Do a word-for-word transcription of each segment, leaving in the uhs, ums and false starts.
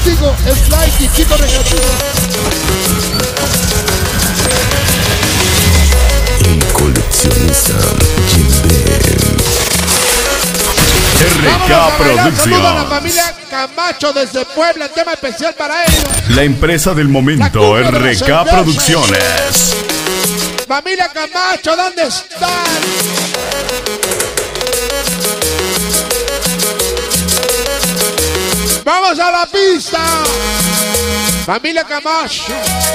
contigo, el flight y chico recreativo. El coleccionista R K Producción. Saludos a la familia Camacho desde Puebla, el tema especial para ellos. La empresa del momento, R K Producciones. Familia Camacho, ¿dónde están? ¡Vamos a la pista! Familia Camacho.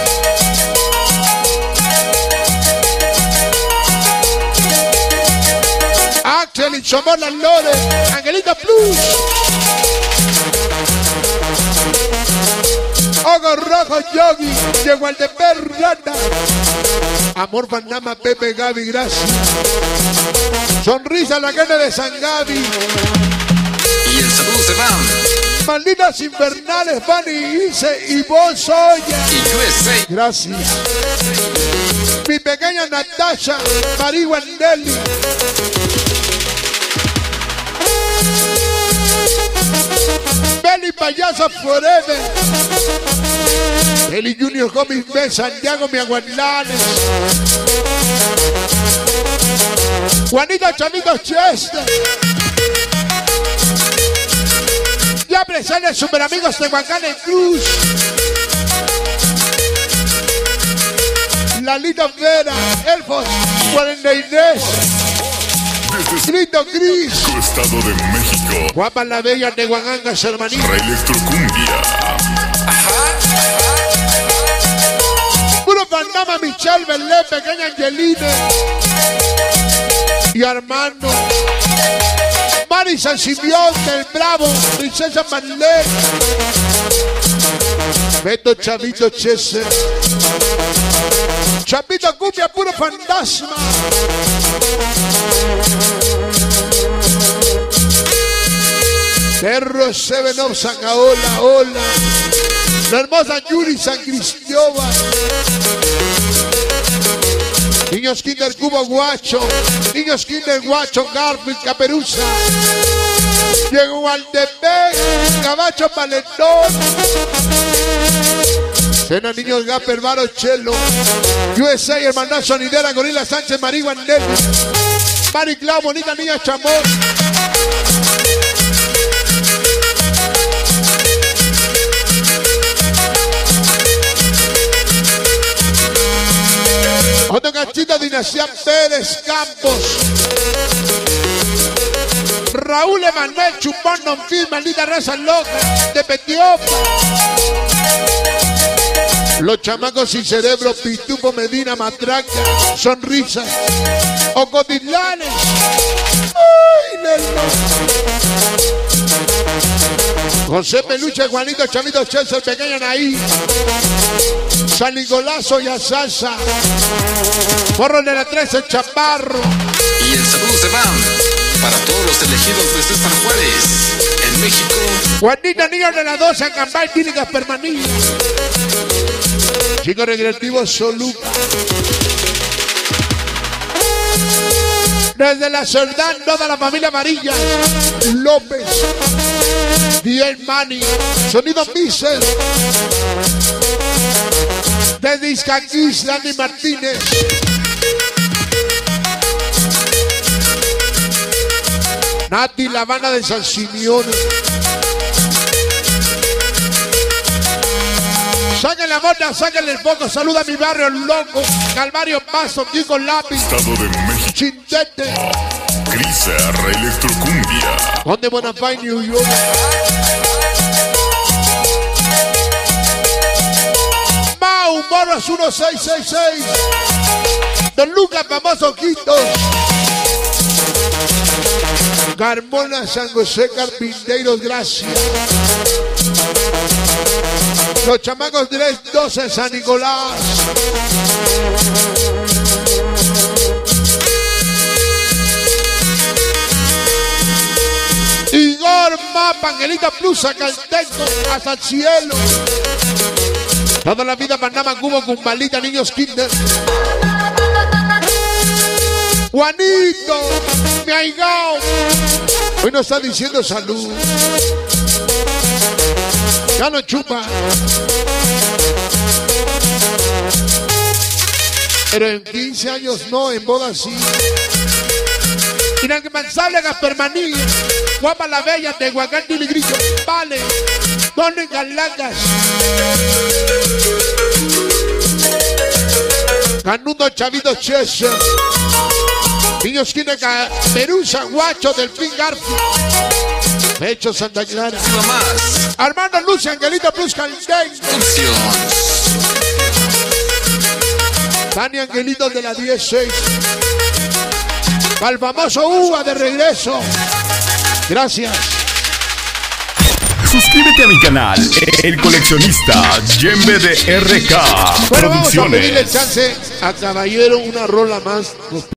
Axel y Chomona Lore, Angelita Plus. Ogo Rojo Yogi, llegó el de Perrata. Amor Panama, Pepe, Gaby, gracias. Sonrisa la carne de San Gaby. Y el saludo se va. Malditas infernales, Fanny Ice y vos Soya. Y U S A. Gracias. Mi pequeña Natasha, María Wandelli. Beli Payaso Forever. Eli Junior Gómez B, Santiago Miaguanlanes. Juanita Chavito Chester. Ya presente super amigos de Huacán Cruz. Lalita Vera, Elfos, cuarenta y tres. Grito Gris. Estado de México. Guapa la Bella de Guangangas, hermanito. Electrocumbia. Puro Panama, Michelle Belé, pequeña Angelina. Y Armando. Mari San Simeón del Bravo, Princesa Manlé. Beto Chavito Chese. Chapito Cumbia, puro fantasma. Perro Seven of Sangaola, hola. La hermosa Yuri San Cristóbal. Niños Kinder Cubo Guacho. Niños Kinder Guacho, Garfield, Caperuza. Llegó al D P, Cabacho Paletón. Cena Niños Gaper, Varo Chelo. U S A, Hermandad Sonidera, Gorila Sánchez, María Guandel. Mari Clau, bonita niña Chamón. Otro cachito, Dinastía Pérez Campos. Raúl Emanuel Chupón Nonfil, maldita raza loca de Petiopa. Los chamacos sin cerebro, Pitufo, Medina, Matraca, Sonrisas, Ocotitlanes. ¡Ay, neno! José Peluche, Juanito, Chavito, Chelsea, pequeña Naí. San Nicolás y Asasa. Porro de la trece, Chaparro. Y el saludo se va para todos los elegidos de César Juárez, en México. Juanita Niño de la doce, Cambay, Tínicas Permanillas. Chico Recreativo Soluca. Desde la Cerdán, toda la familia amarilla. López. Diel Mani. Sonido Miser. Desde Izcaquís, Dani Martínez. Nati, La Habana de San Simeón. Saquen la mota, saquen el foco. Saluda a mi barrio loco. Calvario Paso, Kiko Lápiz. Estado de México. Chintete. Cris R Electrocumbia. Donde Bonafide, New York. Mau, Morras uno seis seis seis. Don Lucas, famoso Quitos. Carmona, San José, Carpinteiros, gracias. Los chamacos tres doce, San Nicolás. Igor Mapa, Angelita Plus, Calteco, hasta el cielo. Toda la vida Panamá, Cubo, Cumbalita, Niños Kinder. Juanito, mi aigao. Hoy nos está diciendo salud. Ya no chupa. Pero en quince años no, en boda sí. Inalcanzable Gaspermaní, guapa la bella de Huacán Tiligrillo, vale, donde en Galacas. Canudo Chavito Chesa, Niños Quíneca, Perusa, Guacho, Delfín Garfield, Pecho Santa Clara, Armando Lucia, Angelito Plus Caldén, Dani Angelito de la dieciséis, al famoso Uva de regreso. Gracias. Suscríbete a mi canal, El Coleccionista, Yembe de R K Bueno, vamos a Producciones. pedirle chance a Caballero una rola más.